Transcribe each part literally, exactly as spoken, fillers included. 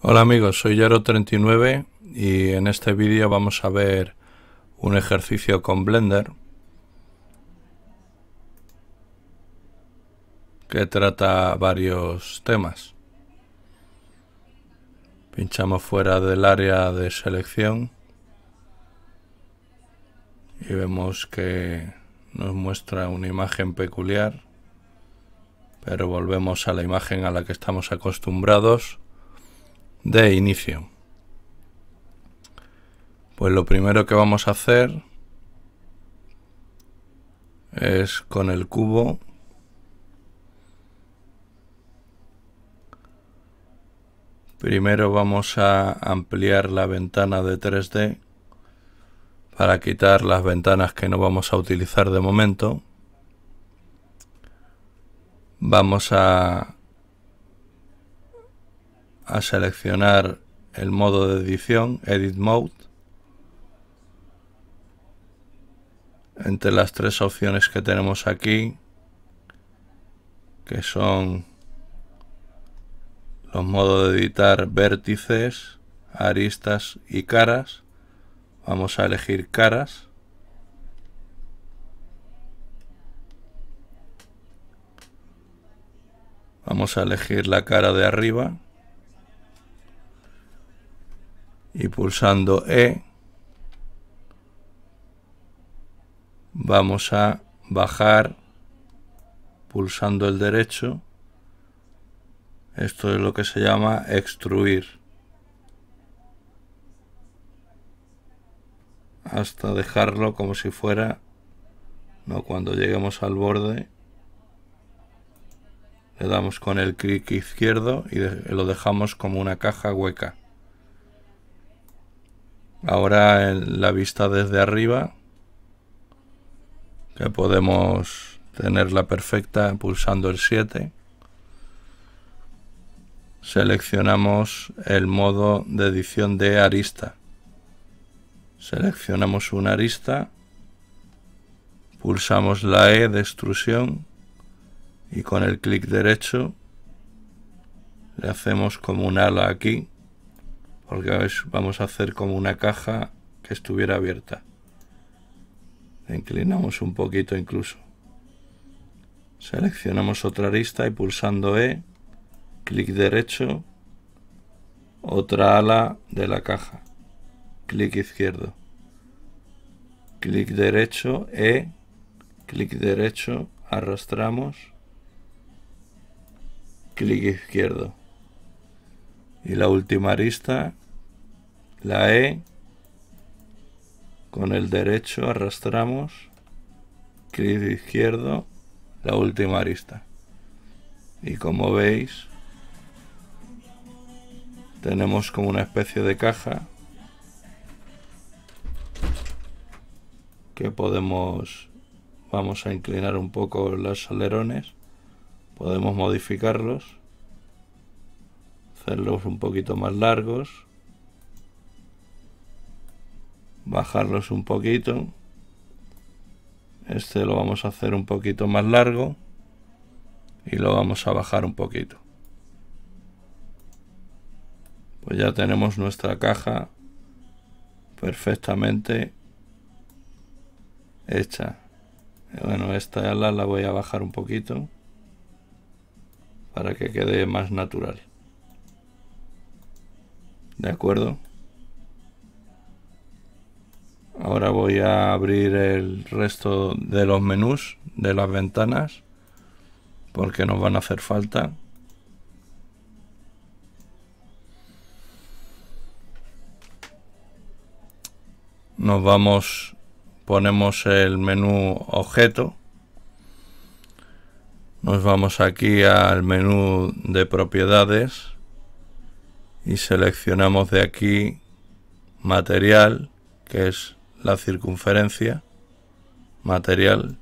Hola amigos, soy Yaro treinta y nueve y en este vídeo vamos a ver un ejercicio con Blender que trata varios temas. Pinchamos fuera del área de selección y vemos que nos muestra una imagen peculiar, pero volvemos a la imagen a la que estamos acostumbrados de inicio. Pues lo primero que vamos a hacer es con el cubo primero vamos a ampliar la ventana de tres D para quitar las ventanas que no vamos a utilizar de momento. Vamos a, a seleccionar el modo de edición, Edit Mode. Entre las tres opciones que tenemos aquí, que son los modos de editar vértices, aristas y caras, vamos a elegir caras. Vamos a elegir la cara de arriba y pulsando E vamos a bajar pulsando el derecho. Esto es lo que se llama extruir, hasta dejarlo como si fuera, no, cuando lleguemos al borde le damos con el clic izquierdo y lo dejamos como una caja hueca. Ahora en la vista desde arriba, que podemos tenerla perfecta pulsando el siete, seleccionamos el modo de edición de arista. Seleccionamos una arista, pulsamos la E de extrusión y con el clic derecho le hacemos como un ala aquí, porque vamos a hacer como una caja que estuviera abierta. Le inclinamos un poquito incluso. Seleccionamos otra arista y pulsando E, clic derecho, otra ala de la caja, clic izquierdo, clic derecho, E, clic derecho, arrastramos, clic izquierdo. Y la última arista, la E, con el derecho arrastramos, clic izquierdo, la última arista. Y como veis, tenemos como una especie de caja que podemos, vamos a inclinar un poco los alerones, podemos modificarlos, hacerlos un poquito más largos, bajarlos un poquito. Este lo vamos a hacer un poquito más largo y lo vamos a bajar un poquito. Pues ya tenemos nuestra caja perfectamente hecha. Bueno, esta ala la voy a bajar un poquito para que quede más natural. ¿De acuerdo? Ahora voy a abrir el resto de los menús de las ventanas porque nos van a hacer falta. Nos vamos, ponemos el menú objeto, nos vamos aquí al menú de propiedades y seleccionamos de aquí material, que es la circunferencia, material,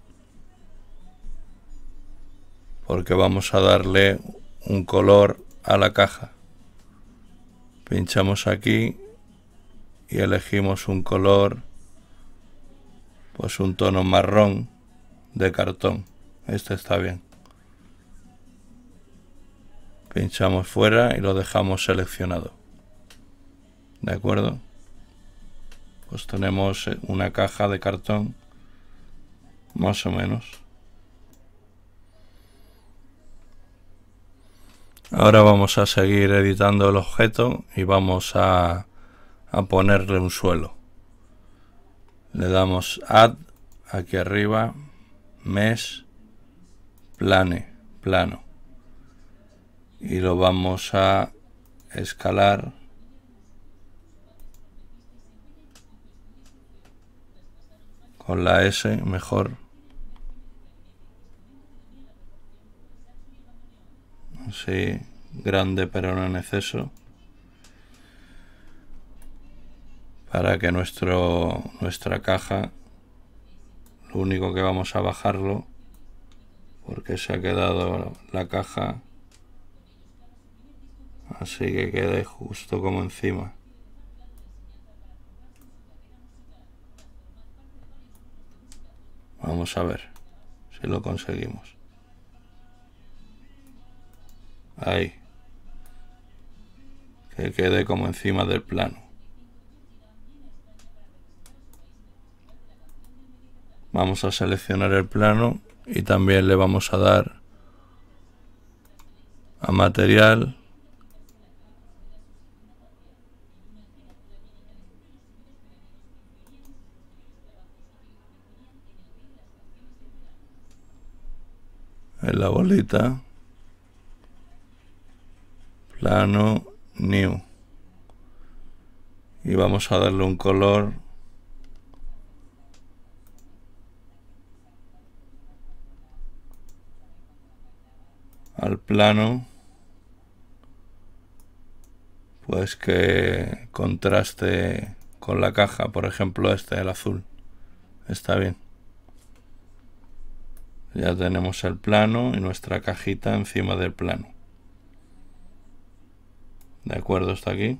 porque vamos a darle un color a la caja. Pinchamos aquí y elegimos un color, pues un tono marrón de cartón. Este está bien. pinchamos fuera y lo dejamos seleccionado. ¿De acuerdo? Pues tenemos una caja de cartón más o menos. Ahora vamos a seguir editando el objeto y vamos a, a ponerle un suelo. Le damos Add aquí arriba, Mesh, Plane, plano. Y lo vamos a escalar con la S mejor. Así, grande pero no en exceso. Para que nuestro, nuestra caja, lo único que vamos a bajarlo, porque se ha quedado la caja así que quede justo como encima. Vamos a ver si lo conseguimos. Ahí. Que quede como encima del plano. Vamos a seleccionar el plano y también le vamos a dar a material. En la bolita. Plano, new. Y vamos a darle un color al plano, pues que contraste con la caja, por ejemplo este, el azul. Está bien. Ya tenemos el plano y nuestra cajita encima del plano. De acuerdo, está aquí.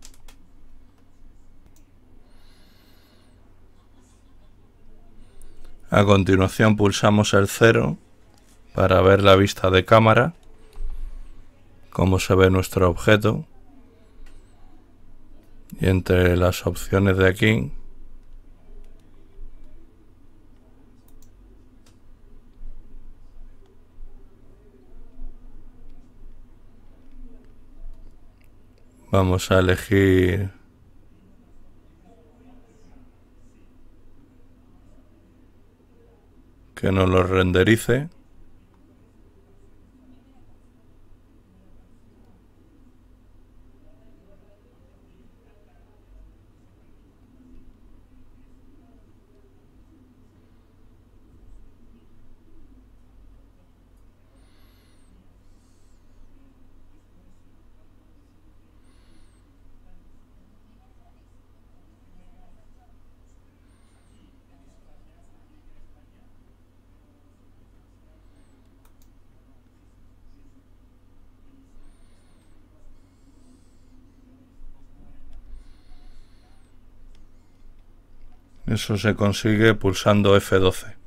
A continuación pulsamos el cero para ver la vista de cámara, cómo se ve nuestro objeto. Y entre las opciones de aquí vamos a elegir que nos lo renderice. Eso se consigue pulsando F doce.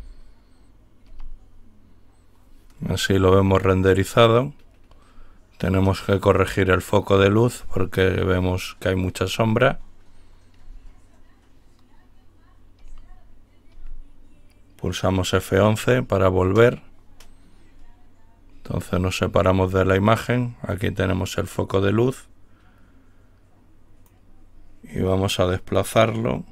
Así lo vemos renderizado. Tenemos que corregir el foco de luz porque vemos que hay mucha sombra. Pulsamos F once para volver. Entonces nos separamos de la imagen. Aquí tenemos el foco de luz. Y vamos a desplazarlo.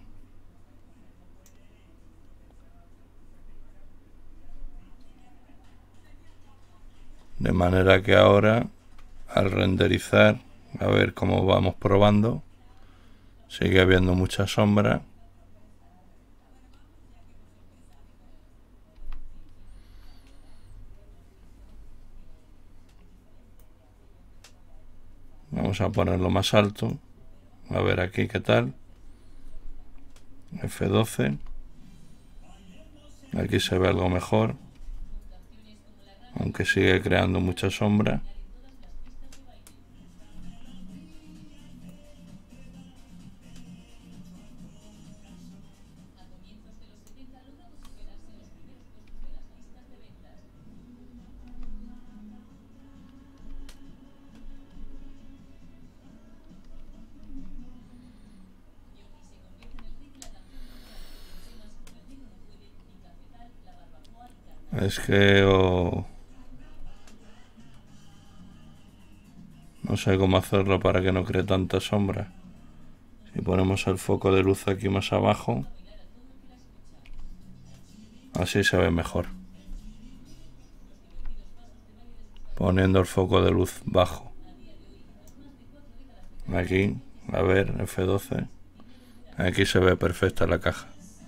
De manera que ahora, al renderizar, a ver cómo vamos probando, sigue habiendo mucha sombra. Vamos a ponerlo más alto. A ver aquí qué tal. F doce. Aquí se ve algo mejor, aunque sigue creando mucha sombra. Es que o... no sé cómo hacerlo para que no cree tanta sombra. Si ponemos el foco de luz aquí más abajo, así se ve mejor. Poniendo el foco de luz bajo. Aquí, a ver, F doce. Aquí se ve perfecta la caja.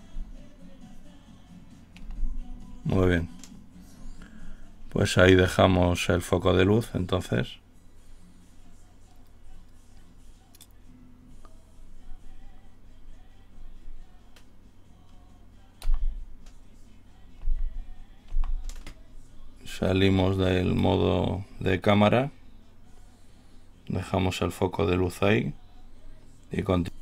Muy bien. Pues ahí dejamos el foco de luz, entonces. Salimos del modo de cámara. Dejamos el foco de luz ahí. Y continuamos.